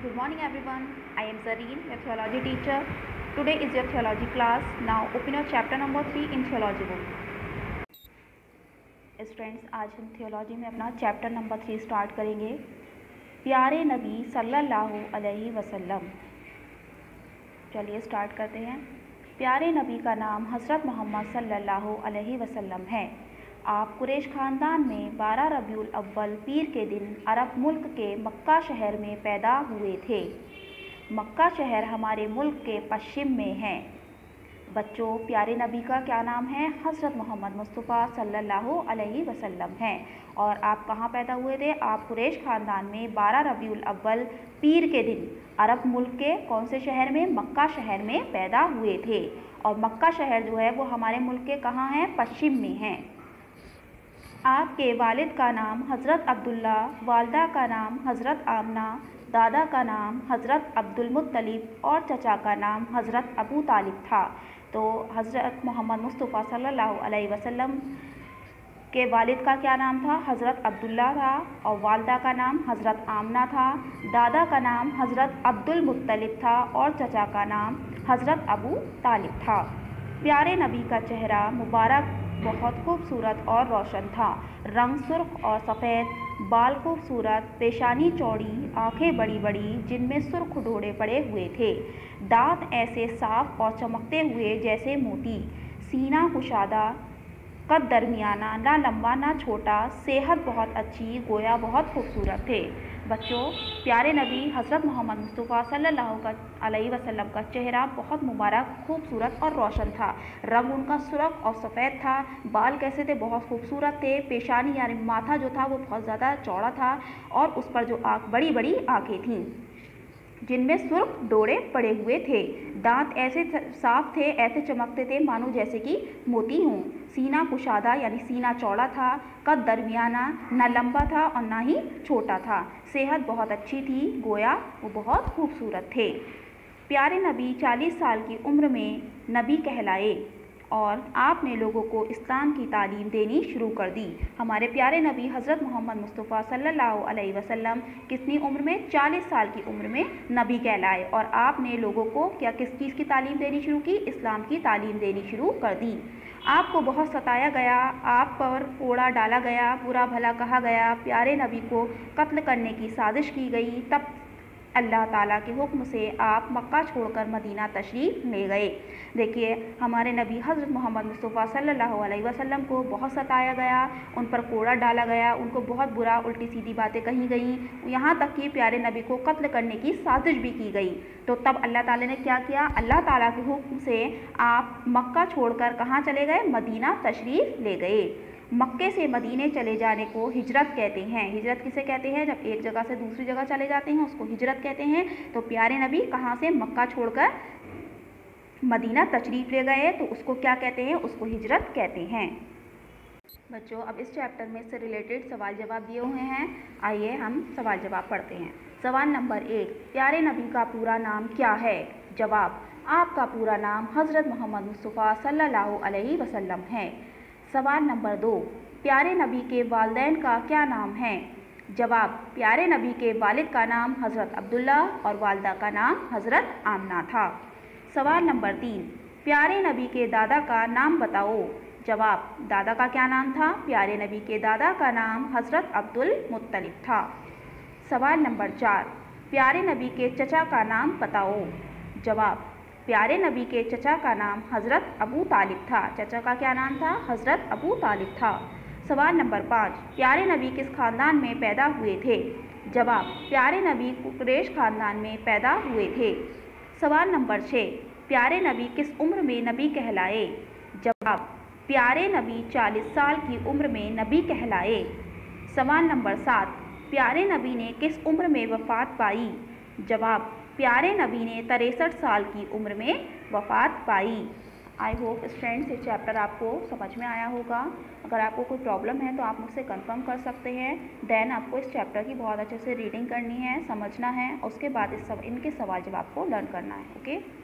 Good morning everyone. I am Zareen, your theology teacher. Today is your theology class. Now open your chapter number 3 in theology book. Students, आज हम theology में अपना chapter number 3 start करेंगे। प्यारे नबी सल्लल्लाहु अलैहि वसल्लम। चलिए स्टार्ट करते हैं। प्यारे नबी का नाम हज़रत मोहम्मद सल्लल्लाहु अलैहि वसल्लम है। आप कुरैश ख़ानदान में 12 रबीउल अव्वल पीर के दिन अरब मुल्क के मक्का शहर में पैदा हुए थे। मक्का शहर हमारे मुल्क के पश्चिम में है। बच्चों, प्यारे नबी का क्या नाम है? हज़रत मोहम्मद मुस्तफ़ा सल्लल्लाहु अलैहि वसल्लम है। और आप कहाँ पैदा हुए थे? आप कुरैश ख़ानदान में 12 रबीउल अव्वल पीर के दिन अरब मुल्क के कौन से शहर में? मक्का शहर में पैदा हुए थे। और मक्का शहर जो है वो हमारे मुल्क के कहाँ है? पश्चिम में है। आपके वालिद का नाम हज़रत अब्दुल्ला, वालदा का नाम हज़रत आमना, दादा का नाम हज़रत अब्दुल मुत्तलिब और चचा का नाम हज़रत अबू तालिब था। तो हज़रत मोहम्मद मुस्तफ़ा सल्लल्लाहु अलैहि वसल्लम के वालिद का क्या नाम था? हज़रत अब्दुल्ला था। और वालदा का नाम हज़रत आमना था। दादा का नाम हज़रत अब्दुल मुत्तलिब था और चचा का नाम हज़रत अबू तालिब था। प्यारे नबी का चेहरा मुबारक बहुत खूबसूरत और रोशन था। रंग सुर्ख और सफ़ेद, बाल खूबसूरत, पेशानी चौड़ी, आँखें बड़ी बड़ी जिनमें सुर्ख डोरे पड़े हुए थे, दांत ऐसे साफ और चमकते हुए जैसे मोती, सीना कुशादा, कद दरमियाना, ना लंबा ना छोटा, सेहत बहुत अच्छी, गोया बहुत खूबसूरत थे। बच्चों, प्यारे नबी हज़रत मोहम्मद मुस्तफ़ा सल्लल्लाहु अलैहि वसल्लम का चेहरा बहुत मुबारक, खूबसूरत और रोशन था। रंग उनका सुर्ख और सफ़ेद था। बाल कैसे थे? बहुत खूबसूरत थे। पेशानी यानी माथा जो था वो बहुत ज़्यादा चौड़ा था और उस पर जो बड़ी बड़ी आँखें थीं जिनमें सुर्ख डोरे पड़े हुए थे। दांत ऐसे साफ थे, ऐसे चमकते थे मानो जैसे कि मोती हों। सीना कुशादा यानी सीना चौड़ा था। कद दरमियाना, न लंबा था और ना ही छोटा था। सेहत बहुत अच्छी थी, गोया वो बहुत खूबसूरत थे। प्यारे नबी 40 साल की उम्र में नबी कहलाए और आपने लोगों को इस्लाम की तालीम देनी शुरू कर दी। हमारे प्यारे नबी हज़रत मोहम्मद मुस्तफ़ा सल्लल्लाहु अलैहि वसल्लम कितनी उम्र में? 40 साल की उम्र में नबी कहलाए और आपने लोगों को किस चीज़ की तालीम देनी शुरू की? इस्लाम की तालीम देनी शुरू कर दी। आपको बहुत सताया गया, आप पर कोड़ा डाला गया, बुरा भला कहा गया, प्यारे नबी को कत्ल करने की साजिश की गई। तब अल्लाह ताला के हुक्म से आप मक्का छोड़कर मदीना तशरीफ़ ले गए। देखिए, हमारे नबी हज़रत मोहम्मद मुस्तफ़ा सल्लल्लाहु अलैहि वसल्लम को बहुत सताया गया, उन पर कोड़ा डाला गया, उनको बहुत बुरा उल्टी सीधी बातें कही गई, यहाँ तक कि प्यारे नबी को कत्ल करने की साजिश भी की गई। तो तब अल्लाह ताला ने क्या किया? अल्लाह ताला के हुक्म से आप मक्का छोड़कर कहाँ चले गए? मदीना तशरीफ़ ले गए। मक्के से मदीने चले जाने को हिजरत कहते हैं। हिजरत किसे कहते हैं? जब एक जगह से दूसरी जगह चले जाते हैं उसको हिजरत कहते हैं। तो प्यारे नबी कहाँ से? मक्का छोड़कर मदीना तशरीफ़ ले गए तो उसको क्या कहते हैं? उसको हिजरत कहते हैं। बच्चों, अब इस चैप्टर में से रिलेटेड सवाल जवाब दिए हुए हैं। आइए हम सवाल जवाब पढ़ते हैं। सवाल नंबर 1, प्यारे नबी का पूरा नाम क्या है? जवाब, आपका पूरा नाम हज़रत मोहम्मद मुस्तफ़ा सल्लल्लाहु अलैहि वसल्लम है। सवाल नंबर 2, प्यारे नबी के वालिदैन का क्या नाम है? जवाब, प्यारे नबी के वालिद का नाम हज़रत अब्दुल्ला और वालदा का नाम हज़रत आमना था। सवाल नंबर 3, प्यारे नबी के दादा का नाम बताओ। जवाब, दादा का क्या नाम था? प्यारे नबी के दादा का नाम हज़रत अब्दुल मुत्तलिब था। सवाल नंबर 4, प्यारे नबी के चचा का नाम बताओ। जवाब, प्यारे नबी के चचा का नाम हज़रत अबू तालिब था। चचा का क्या नाम था? हज़रत अबू तालिब था। सवाल नंबर 5, प्यारे नबी किस ख़ानदान में पैदा हुए थे? जवाब, प्यारे नबी कुरैश ख़ानदान में पैदा हुए थे। सवाल नंबर 6, प्यारे नबी किस उम्र में नबी कहलाए? जवाब, प्यारे नबी 40 साल की उम्र में नबी कहलाए। सवाल नंबर 7, प्यारे नबी ने किस उम्र में वफ़ात पाई? जवाब, प्यारे नबी ने 63 साल की उम्र में वफ़ात पाई। आई होप स्टूडेंट्स ये चैप्टर आपको समझ में आया होगा। अगर आपको कोई प्रॉब्लम है तो आप मुझसे कंफर्म कर सकते हैं। देन आपको इस चैप्टर की बहुत अच्छे से रीडिंग करनी है, समझना है, उसके बाद इनके सवाल जवाब को लर्न करना है। ओके।